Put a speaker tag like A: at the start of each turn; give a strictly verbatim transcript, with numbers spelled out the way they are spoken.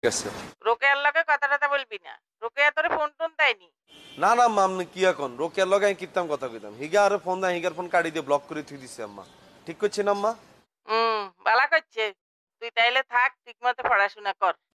A: ঠিক আছে।
B: রোকেয়ার লগে কথা টথা বলবি না। রোকেয়া তোরে ফোন টোন দেয়নি?
A: না না আম্মা, আপনি কি এখন রোকেয়ার লগে আমি কিতাম কথা কইতাম, হিগা আরে ফোন দেয়, হিগার ফোন কাটি দিয়ে ব্লক করে থুই দিছে আম্মা। ঠিক করছি না আম্মা?
B: হুম, বালা করছে। তুই তাইলে থাক, ঠিক মতো পড়াশোনা কর।